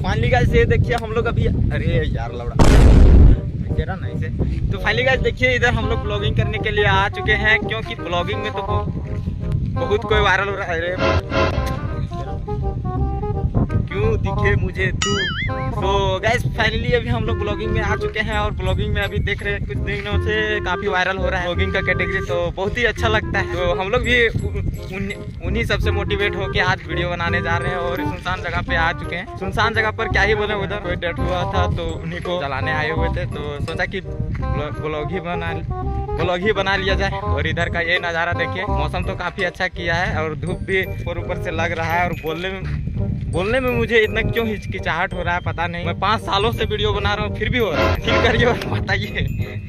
Finally guys ये देखिए हम लोग अभी, अरे यार लौड़ा तेरा नहीं से। तो फाइनली गाइस देखिए इधर हम लोग ब्लॉगिंग करने के लिए आ चुके हैं, क्योंकि ब्लॉगिंग में तो बहुत कोई वायरल हो रहा है। क्यों दिखे मुझे तू। तो गाइस फाइनली अभी हम लोग ब्लॉगिंग में आ चुके हैं, और ब्लॉगिंग में अभी देख रहे हैं कुछ दिनों से काफी वायरल हो रहा है ब्लॉगिंग का कैटेगरी, तो बहुत ही अच्छा लगता है। तो हम लोग भी उन्हीं सबसे मोटिवेट होके आज वीडियो बनाने जा रहे हैं, और सुनसान जगह पे आ चुके हैं। सुनसान जगह पर क्या ही बोले, उधर कोई डेथ हुआ था तो उन्हीं को जलाने आए हुए थे, तो सोचा कि ब्लॉग ही बना लिया जाए। और इधर का ये नज़ारा देखिए, मौसम तो काफी अच्छा किया है, और धूप भी ऊपर से लग रहा है, और बोलने में मुझे इतना क्यों हिचकिचाहट हो रहा है पता नहीं। मैं 5 सालों से वीडियो बना रहा हूँ फिर भी हो रहा है। ठीक करिए और बताइए।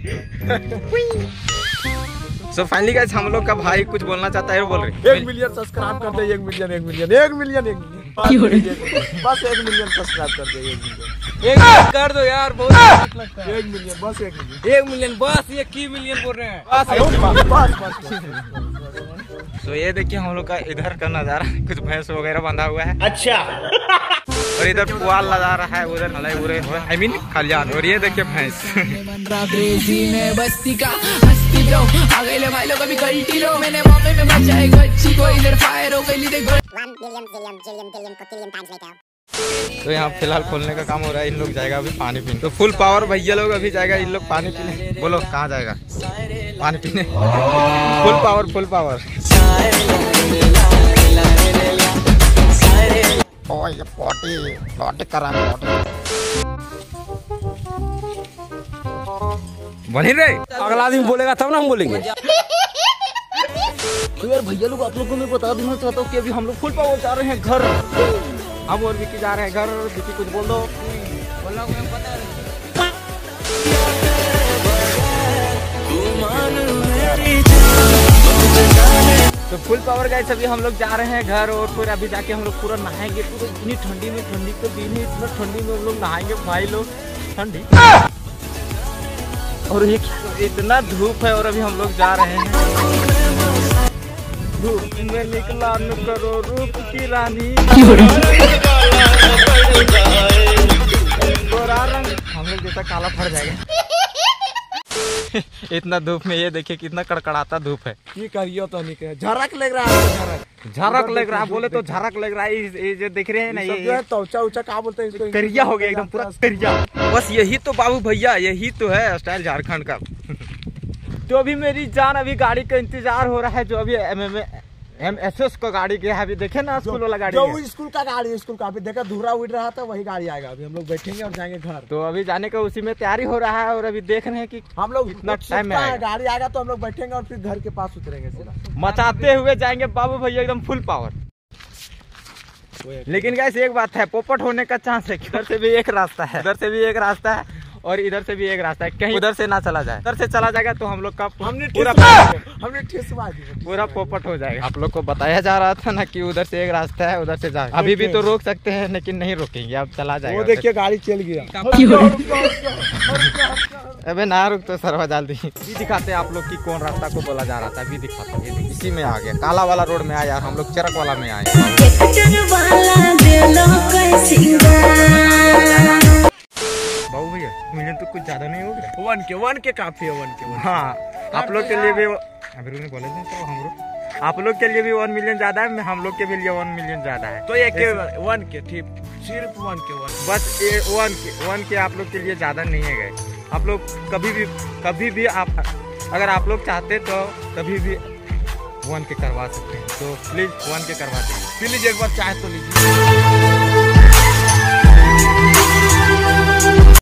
सो फाइनली गाइस हम लोग का भाई कुछ बोलना चाहता है, बोल रहे 1 मिलियन सब्सक्राइब कर दे। 1 मिलियन बस 1 मिलियन सब्सक्राइब कर दे। 1 मिलियन कर दो यार, बहुत लगता है। 1 मिलियन बस 1 मिलियन बस, ये की मिलियन बोल रहे हैं बस। तो ये देखिए हम लोग का इधर का नजारा, कुछ भैंस वगैरह बंधा हुआ है। अच्छा। और इधर पुआल लगा रहा है, उधर नलाई उरे आई मीन खलियान। और ये देखिए भैंस। तो यहाँ फिलहाल खोलने का काम हो रहा है, इन लोग जाएगा अभी पानी पीने। तो फुल पावर भैया लोग अभी जाएगा, इन लोग पानी पीने। बोलो कहाँ जाएगा पानी पीने? Full power. ओ ये पोटी करा बनी रे। अगला आदमी बोलेगा तब ना हम बोलेंगे। तो यार भैया लोग आप लोगों को मैं बता देना चाहता हूँ कि अभी हम लोग फुल पावर जा रहे हैं घर। हम और विकी जा रहे हैं घर। विकी कुछ बोल दो। तो फुल पावर गाइस अभी हम लोग जा रहे हैं घर, और फिर अभी जाके हम लोग पूरा नहाएंगे। पूरा इतनी ठंडी तो दिन है, इतना ठंडी में हम लोग नहाएंगे भाई लोग। ठंडी और ये इतना धूप है, और अभी हम लोग जा रहे हैं। धूप में निकला न करो रूप की रानी, गोरा रंग हम लोग जैसा काला पड़ जाएगा। इतना धूप में ये देखिए कितना कड़कड़ाता धूप है। ये करियो तो नहीं कह, झरक लग रहा है। झरक लग रहा है, बोले तो झरक लग रहा है। ये जो दिख रहे हैं ना, ये तोचा उचा क्या बोलते हैं इसको? करिया हो गया एकदम पूरा करिया। बस यही तो बाबू भैया, यही तो है स्टाइल झारखंड का। तो अभी मेरी जान अभी गाड़ी का इंतजार हो रहा है, जो अभी MSS का गाड़ी गया है। अभी देखे ना स्कूल वाला गाड़ी, जो स्कूल का गाड़ी, स्कूल का अभी देखा धुरा उड़ रहा था, वही गाड़ी आएगा। अभी हम लोग बैठेंगे और जाएंगे घर। तो अभी जाने का उसी में तैयारी हो रहा है, और अभी देख रहे हैं कि हम लोग इतना टाइम में गाड़ी आएगा तो हम लोग बैठेंगे और फिर घर के पास उतरेंगे सीधा। मचाते हुए जाएंगे बाबू भैया एकदम फुल पावर। लेकिन गाइस एक बात है, पोपट होने का चांस है। इधर से भी एक रास्ता है, उधर से भी एक रास्ता है, और इधर से भी एक रास्ता है। कहीं उधर से ना चला जाए, उधर से चला जाएगा तो हम लोग का पूरा पोपट हो जाएगा। आप लोग को बताया जा रहा था ना कि उधर से एक रास्ता है, उधर से जाए। अभी भी तो रोक सकते हैं, लेकिन नहीं रोकेंगे, अब चला जाएगा। वो देखिए गाड़ी चल गया। अबे ना रुक तो सरवा जल्दी। अभी दिखाते हैं आप लोग की कौन रास्ता को बोला जा रहा था। अभी दिखाते हैं, इसी में आ गया, काला वाला रोड में आया। हम लोग चरक वाला में आए। बाबू भैया मिलियन तो कुछ ज्यादा नहीं हो गया। 1 के काफी है। 1 के हाँ आप लोग के लिए भी अभी बोले थे तो हम लोग आप लोग के लिए भी 1 मिलियन ज्यादा है, हम लोग के भी लिए 1 मिलियन ज्यादा है। तो ये 1 के ठीक, सिर्फ 1 के बस ये 1 के आप लोग के लिए ज्यादा नहीं है गए। आप लोग कभी भी आप अगर आप लोग चाहते तो कभी भी 1 के करवा सकते हैं। तो प्लीज 1 के करवा देंगे। प्लीज एक बार चाहे तो लीजिए।